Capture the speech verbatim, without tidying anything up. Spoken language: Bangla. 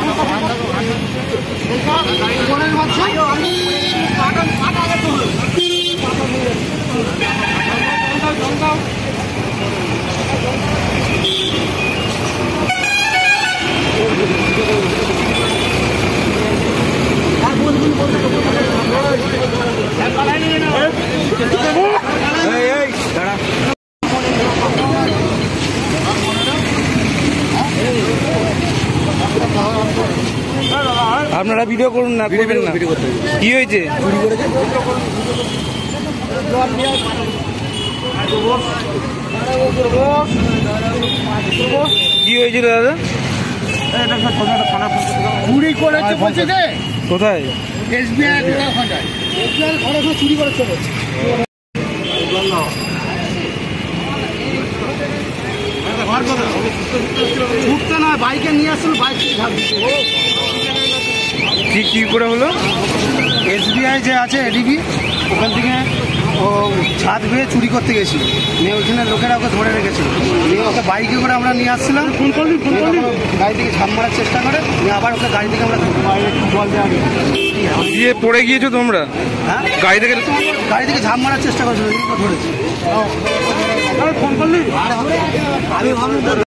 আপনারা ভিডিও করুন না, করবেন না। কি হয়েছে? কি হয়েছিল দাদা? চুরি করেছে বলছে যে কোথায়? এসবিআই চুরি করেছে বলছে। ছুটতে না, বাইকে নিয়ে আসছিল, বাইক কি কি করে হলো? এসবিআই যে আছে এডিবি, ওখান থেকে ও ছাদ বেয়ে চুরি করতে গেছিল, নিয়ে ওইখানে লোকেরা ওকে ধরে রেখেছিল, নিয়ে ওকে বাইকে করে আমরা নিয়ে আসছিলাম, গাড়ি থেকে ঝাঁপ মারার চেষ্টা করে, নিয়ে আবার ওকে গাড়ি থেকে আমরা জল দেওয়া দিয়ে পড়ে গিয়েছো তোমরা? হ্যাঁ, গাড়ি থেকে গাড়ি থেকে ঝাঁপ মারার চেষ্টা করেছিল, ধরেছি। ফোন করলি? আমি ভাবলাম